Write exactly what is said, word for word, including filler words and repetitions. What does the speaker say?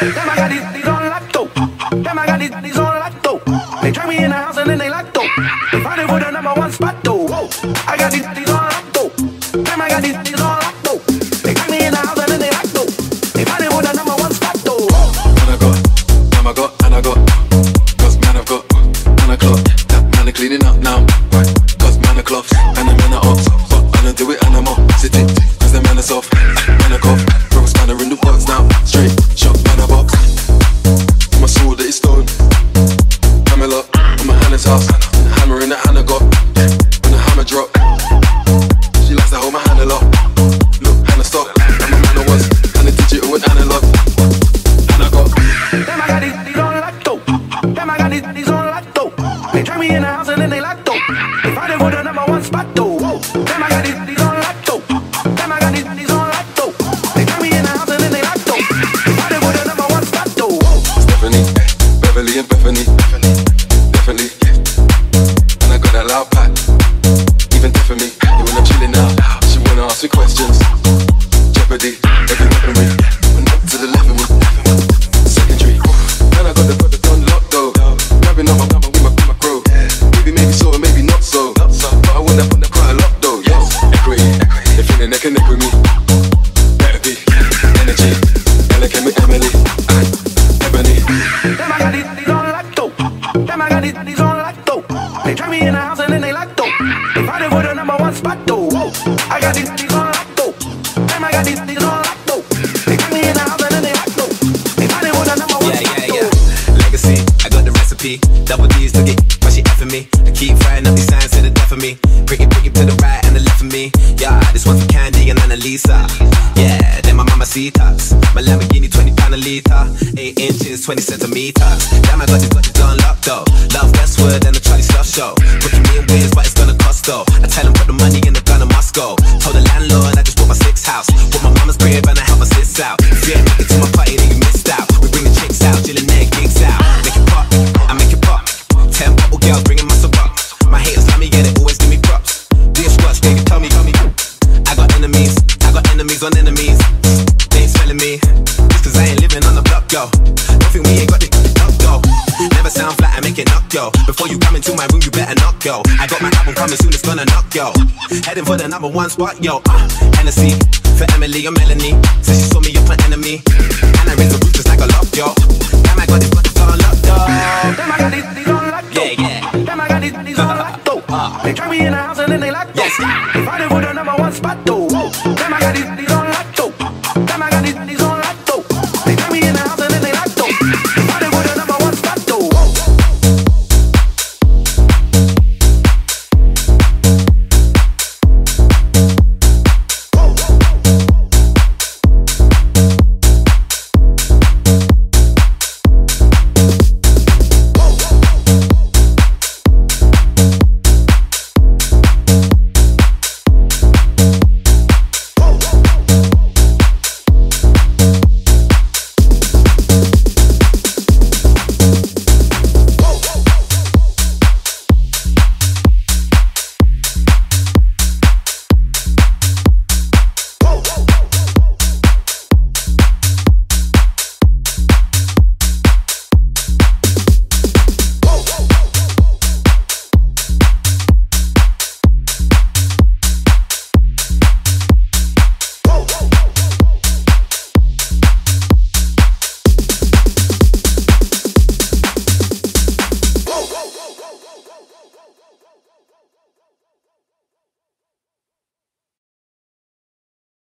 Them I got these, these on lacto. Them I got these, these on lacto. They drag me in the house and then they lacto. They find it for the number one spot though. Whoa. I got these, these on lacto. Them I got these, these on lacto. They drag me in the house and then they lacto. They find it for the number one spot though. And I got, and I got, and I got. Cause man I've got, and I clock. That man are cleaning up now. Right. Cause man are cloth, and the man are ops. But I don't do it and I'm up. Sitting, cause the man are soft. Man are cough. Bro spanner in the works now. Straight, shot, man a box. My sword that is stone. Pamela, on my Hannah's house. And the hammer in the hand I got. When the hammer drop, she likes to hold my hand a lot. Look, Hannah stop. And my man I was, and the digital and analog. And I got. Them I got these, these on lacto. Them I got these, these on lacto. They drag me in the house and then they lacto. They find it for the number one spot though. Whoa. Them I got these, these on lacto. Them I got these, these on lacto. They drag me in the house and then they lacto. They find it for the number one spot though. Whoa. Stephanie, Beverly and Bethany. Definitely. And I got that loud pack. Even deaf for me. Yeah, when I'm chilling out, she wanna ask me questions. Jeopardy, every weaponry. Went up to the left of me. Secondary. Man, I got the brother done locked though. Grabbing up my number with my, with my crow. Maybe, maybe so, or maybe not so. But I want that, want that quite a lot though. Yes, equity. They feeling neck and neck with me. Better be. Energy. Elegant with Emily. And Ebony. Them I got these, these on lacto. Them I got these, these on lacto. They drag me in the house and then they lacto. They find it for the number one spot though. Whoa. I got these, these on lacto. Them I got these, these on lacto. They drag me in the house and then they lacto. They find it for the number one Yeah, spot yeah, though. yeah. Legacy, I got the recipe. Double D's to get, but she effing me. I keep frying up these signs to the death of me. Bring it, bring it to the right and the left of me. Yeah, this one's for Candy and Annalisa. Yeah, then my mamacitas. My Lamborghini twenty pound a litre. eight inches, twenty centimeters. Damn, I got these got this done locked though. Love Westwood and the Charlie Slush show. Booking me in ways, but it's gonna cost though. I tell him put the money in the gun, I must go. Told the landlord I just bought my sixth house. Bought my mama's crib and I help my sis out. If you ain't make it to my party, then you missed out. We bring the chicks out, chillin' their gigs out. Make it pop, I make it pop. Ten bottle girls bringing muscle up. My haters love me, yeah, they always give me props. Do your squats, baby, tell me, tell me. I got enemies, I got enemies on enemies. They ain't spelling me, just cause I ain't living on the block, yo. Don't think we ain't got the knock, yo. Never sound flat, I make it knock, yo. Before you come into my room, you better knock, yo. I got my album coming soon, it's gonna knock, yo. Heading for the number one spot, yo. Uh, Hennessy, for Emily or Melanie. Says she saw me up